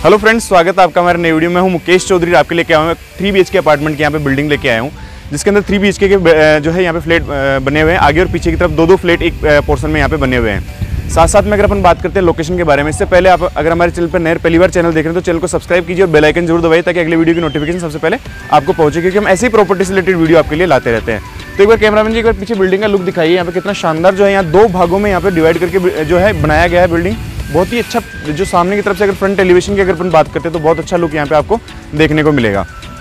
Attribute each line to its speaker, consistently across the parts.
Speaker 1: Hello friends, स्वागत है आपका हमारे नई वीडियो में। हूं मुकेश चौधरी, आपके लेके आया हूं 3 BHK अपार्टमेंट की यहाँ पे बिल्डिंग लेके आया हूं, जिसके अंदर 3 BHK के जो है यहाँ पे फ्लैट बने हुए हैं। आगे और पीछे की तरफ दो फ्लैट एक पोर्शन में यहाँ पे बने हुए हैं। साथ साथ में अगर अपन बात करते हैं लोकेशन के बारे में, इससे पहले आप अगर हमारे चैनल पर नए पहली बार चैनल देख रहे हैं तो चैनल को सब्सक्राइब कीजिए और बेल आइकन जरूर दबाइए ताकि अगले वीडियो की नोटिफिकेशन सबसे पहले आपको पहुंचे, क्योंकि हम ऐसी प्रॉपर्टी से रिलेटेड वीडियो आपके लिए लाते रहते हैं। तो एक बार कैमरामैन जी एक बार पीछे बिल्डिंग का लुक दिखाइए। यहाँ पे कितना शानदार जो है यहाँ 2 भागों में यहाँ पे डिवाइड करके जो है बनाया गया है बिल्डिंग। बहुत ही अच्छा, जो सामने की तरफ से अगर फ्रंट एलिवेशन की अगर अपन बात करते हैं तो बहुत अच्छा लुक यहाँ पे आपको देखने को मिलेगा।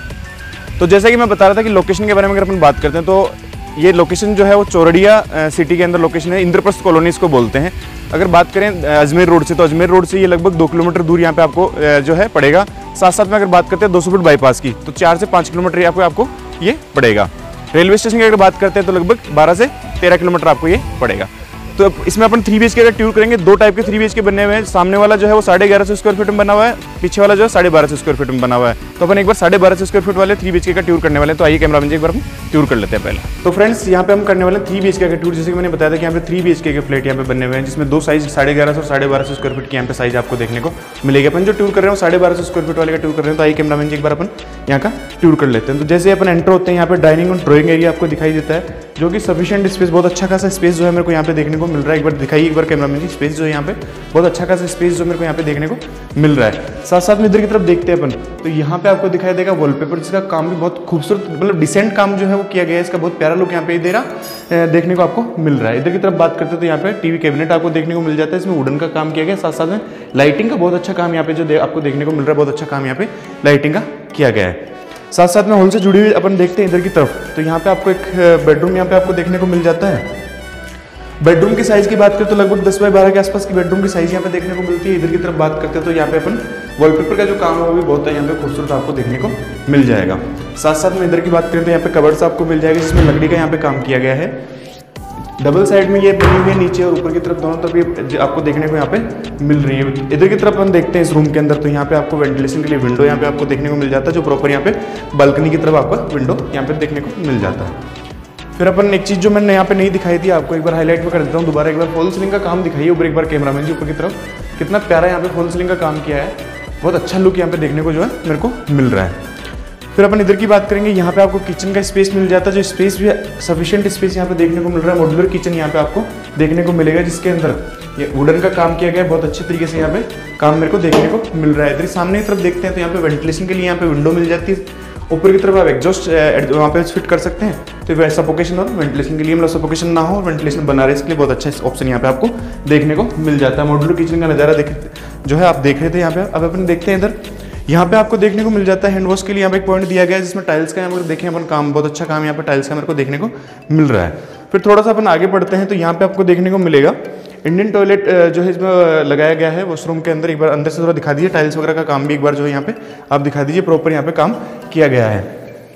Speaker 1: तो जैसा कि मैं बता रहा था कि लोकेशन के बारे में अगर अपन बात करते हैं तो ये लोकेशन जो है वो चौरड़िया सिटी के अंदर लोकेशन है। इंद्रप्रस्थ कॉलोनी इसको बोलते हैं। अगर बात करें अजमेर रोड से, तो अजमेर रोड से ये लगभग 2 किलोमीटर दूर यहाँ पे आपको जो है पड़ेगा। साथ साथ में अगर बात करते हैं 200 फुट बाईपास की, तो 4 से 5 किलोमीटर आपको ये पड़ेगा। रेलवे स्टेशन की अगर बात करते हैं तो लगभग 12 से 13 किलोमीटर आपको ये पड़ेगा। तो इसमें अपन 3 BHK का टूर करेंगे। 2 टाइप के 3 BHK बने हुए हैं। सामने वाला जो है वो 1150 स्क्वायर फीट में बना हुआ है, पीछे वाला जो है 1250 स्क्वायर फीट में बना हुआ है। तो अपन एक बार 1250 स्क्वायर फीट वाले 3 BHK का टूर करने वाले हैं। तो आइए कैमरामैन जी एक बार हम टूर कर लेते हैं पहले। तो फ्रेंड्स यहाँ पे हम करने वाले 3 BHK का टूर। जैसे कि मैंने बताया था कि यहाँ पे 3 BHK के फ्लैट यहाँ पे बने हुए हैं, जिसमें 2 साइज 1150 और 1250 स्क्वायर फीट की यहाँ पे साइज आपको देखने को मिलेगी। अपन जो टूर कर रहे हैं 1250 स्क्वायर फीट वाले का टूर कर रहे हैं। तो आइए कैमरामैन जी एक बार अपन यहाँ का टूर कर लेते हैं। तो जैसे अपन एंटर होते हैं यहाँ पे डाइनिंग और ड्राइंग एरिया आपको दिखाई देता है, जो कि सफिशिएंट स्पेस, बहुत अच्छा खासा स्पेस जो है मेरे को यहाँ पे देखने को मिल रहा है। एक बार दिखाइए एक बार कैमरामैन जी स्पेस जो है यहाँ पे, बहुत अच्छा खासा स्पेस जो मेरे को यहाँ पे देखने को मिल रहा है। साथ साथ में इधर की तरफ देखते हैं अपन, तो यहाँ पे आपको दिखाई देगा वॉलपेपर, जिसका काम भी बहुत खूबसूरत, मतलब डिसेंट काम जो है वो किया गया है। इसका बहुत प्यारा लुक यहाँ पे दे रहा देखने को आपको मिल रहा है। इधर की तरफ बात करते हैं तो यहाँ पे टीवी कैबिनेट आपको देखने को मिल जाता है। इसमें वुडन का काम किया गया। साथ साथ में लाइटिंग का बहुत अच्छा काम यहाँ पे जो आपको देखने को मिल रहा है, बहुत अच्छा काम यहाँ पे लाइटिंग का किया गया है। साथ साथ में हॉल से जुड़ी हुई अपन देखते हैं इधर की तरफ, तो यहाँ पे आपको एक बेडरूम यहाँ पे आपको देखने को मिल जाता है। बेडरूम की साइज की बात करें तो लगभग 10 बाय 12 के आसपास की बेडरूम की साइज यहाँ पे देखने को मिलती है। इधर की तरफ बात करते हैं तो यहाँ पे अपन वॉलपेपर का जो काम है वो भी बहुत है यहाँ पे खूबसूरत आपको देखने को मिल जाएगा। साथ साथ में इधर की बात करें तो यहाँ पे कबर्ड्स आपको मिल जाएगा, जिसमें लकड़ी का यहाँ पे काम किया गया है। डबल साइड में ये बनी हुई है, नीचे और ऊपर की तरफ दोनों तरफ ये आपको देखने को यहाँ पे मिल रही है। इधर की तरफ हम देखते हैं इस रूम के अंदर, तो यहाँ पे आपको वेंटिलेशन के लिए विंडो यहाँ पे आपको देखने को मिल जाता है, जो प्रॉपर यहाँ पे बालकनी की तरफ आपको विंडो यहाँ पे देखने को मिल जाता है। फिर अपन एक चीज़ जो मैंने यहाँ पे नहीं दिखाई थी आपको एक बार हाईलाइट में कर देता हूँ दोबारा। एक बार फॉल सीलिंग का काम दिखाइए ऊपर एक बार कैमरामैन जी, ऊपर की तरफ कितना प्यारा यहाँ पे फॉल सीलिंग का काम किया है। बहुत अच्छा लुक यहाँ पे देखने को जो है मेरे को मिल रहा है। फिर अपन इधर की बात करेंगे, यहाँ पे आपको किचन का स्पेस मिल जाता है, जो स्पेस भी सफिशिएंट स्पेस यहाँ पे देखने को मिल रहा है। मॉड्यूलर किचन यहाँ पे आपको देखने को मिलेगा, जिसके अंदर ये वुडन का काम किया गया है। बहुत अच्छे तरीके से यहाँ पे काम मेरे को देखने को मिल रहा है। इधर सामने की तरफ देखते हैं तो यहाँ पे वेंटिलेशन के लिए यहाँ पे विंडो मिल जाती है। ऊपर की तरफ आप एग्जॉस्ट वहाँ पे फिट कर सकते हैं, तो सफोकेशन और वेंटिलेशन के लिए, मतलब सफोकेशन ना हो और वेंटिलेशन बना रहे, इसके लिए बहुत अच्छा ऑप्शन यहाँ पे आपको देखने को मिल जाता है। मॉड्यूलर किचन का नज़ारा जो है आप देख रहे थे यहाँ पे। अब अपन देखते हैं इधर, यहाँ पे आपको देखने को मिल जाता है हैंड वॉश के लिए यहाँ पे एक पॉइंट दिया गया है, जिसमें टाइल्स का यहाँ पर देखें अपन काम, बहुत अच्छा काम यहाँ पे टाइल्स का मेरे को देखने को मिल रहा है। फिर थोड़ा सा अपन आगे बढ़ते हैं तो यहाँ पे आपको देखने को मिलेगा इंडियन टॉयलेट जो है इसमें लगाया गया है वॉशरूम के अंदर। एक बार अंदर से थोड़ा दिखा दीजिए, टाइल्स वगैरह का काम भी एक बार जो है यहाँ पे आप दिखा दीजिए, प्रॉपर यहाँ पे काम किया गया है।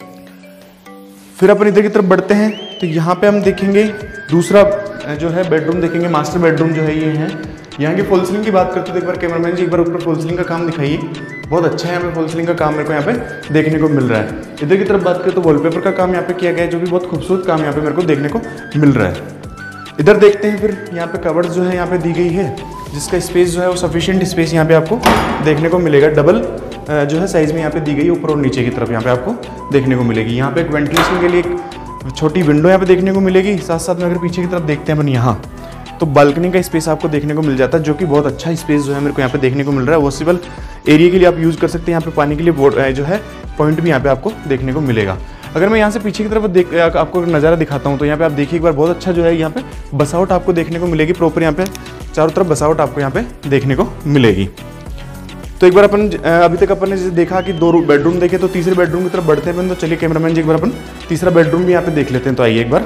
Speaker 1: फिर अपन इधर की तरफ बढ़ते हैं तो यहाँ पे हम देखेंगे दूसरा जो है बेडरूम देखेंगे, मास्टर बेडरूम जो है ये है। यहाँ की फॉल सीलिंग की बात करते हैं तो एक बार कैमरामैन जी एक बार ऊपर फॉल सीलिंग का काम दिखाइए। बहुत अच्छा है यहाँ पे फॉल सीलिंग का काम मेरे को यहाँ पे देखने को मिल रहा है। इधर की तरफ बात करें तो वॉलपेपर का काम यहाँ पे किया गया है, जो भी बहुत खूबसूरत काम यहाँ पे मेरे को देखने को मिल रहा है। इधर देखते हैं फिर यहाँ पे कबर्ड जो है यहाँ पे दी गई है, जिसका स्पेस जो है वो सफिशिएंट स्पेस यहाँ पे आपको देखने को मिलेगा। डबल जो है साइज में यहाँ पे दी गई है, ऊपर और नीचे की तरफ यहाँ पे आपको देखने को मिलेगी। यहाँ पे एक वेंटिलेशन के लिए एक छोटी विंडो यहाँ पे देखने को मिलेगी। साथ साथ में अगर पीछे की तरफ देखते हैं अपन यहाँ, तो बालकनी का स्पेस आपको देखने को मिल जाता है, जो कि बहुत अच्छा स्पेस जो है मेरे को यहाँ पे देखने को मिल रहा है। वॉशेबल एरिया के लिए आप यूज़ कर सकते हैं। यहाँ पे पानी के लिए जो है पॉइंट भी यहाँ पे आपको देखने को मिलेगा। अगर मैं यहाँ से पीछे की तरफ आपको नज़ारा दिखाता हूँ तो यहाँ पे आप देखिए एक बार, बहुत अच्छा जो है यहाँ पे बसावट आपको देखने को मिलेगी। प्रॉपर यहाँ पे चारों तरफ बसावट आपको यहाँ पे देखने को मिलेगी। तो एक बार अपन अभी तक अपन ने जैसे देखा कि 2 बेडरूम देखे, तो तीसरे बेडरूम की तरफ बढ़ते हैं। तो चलिए कैमरामैन जी एक बार अपन तीसरा बेडरूम भी यहाँ पे देख लेते हैं। तो आइए एक बार,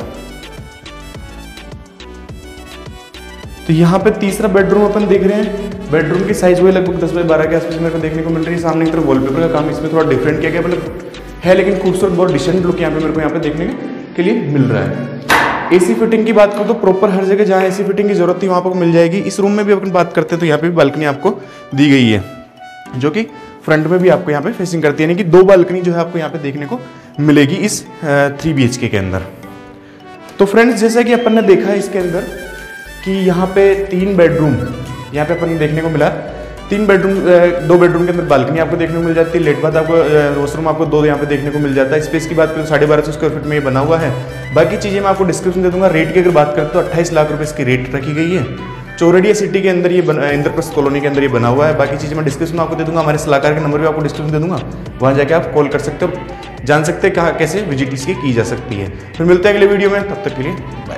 Speaker 1: तो यहाँ पे तीसरा बेडरूम अपन देख रहे हैं। बेडरूम की साइज हुई लगभग 10 बाय 12 के आसपास मेरे को देखने को मिल रही है। सामने की तरफ वॉलपेपर का काम इसमें थोड़ा डिफरेंट किया गया, मतलब है लेकिन खूबसूरत, बहुत डिसेंट लुक यहाँ पे मेरे को यहाँ पे देखने के लिए मिल रहा है। एसी फिटिंग की बात करूँ तो प्रॉपर हर जगह जहाँ एसी फिटिंग की जरूरत थी वहाँ पर मिल जाएगी। इस रूम में भी अपन बात करते हैं तो यहाँ पे भी बालकनी आपको दी गई है, जो कि फ्रंट में भी आपको यहाँ पे फेसिंग करती है, यानी कि 2 बालकनी जो है आपको यहाँ पे देखने को मिलेगी इस 3 BHK के अंदर। तो फ्रेंड्स जैसा कि अपन ने देखा है इसके अंदर कि यहाँ पे 3 बेडरूम यहाँ पे अपन देखने को मिला। 2 बेडरूम के अंदर बालकनी आपको देखने को मिल जाती है। लेट बाथ आपको वॉशरूम आपको 2 यहाँ पे देखने को मिल जाता है। स्पेस की बात करें तो 1250 स्क्वायर फीट में ये बना हुआ है। बाकी चीज़ें मैं आपको डिस्क्रिप्शन दे दूंगा। रेट की अगर बात करें तो 28 लाख रुपए इसकी रेट रखी गई है। चौरडिया सिटी के अंदर ये इंद्रप्रस्थ कॉलोनी के अंदर ये बना हुआ है। बाकी चीज़ें मैं डिस्क्रिप्शन में आपको दे दूंगा। हमारे सलाहकार के नंबर भी आपको डिस्क्रिप्शन दे दूंगा, वहाँ जाके आप कॉल कर सकते हो, जान सकते हैं कहाँ कैसे विजिट इसकी की जा सकती है। फिर मिलते हैं अगले वीडियो में, तब तक के लिए।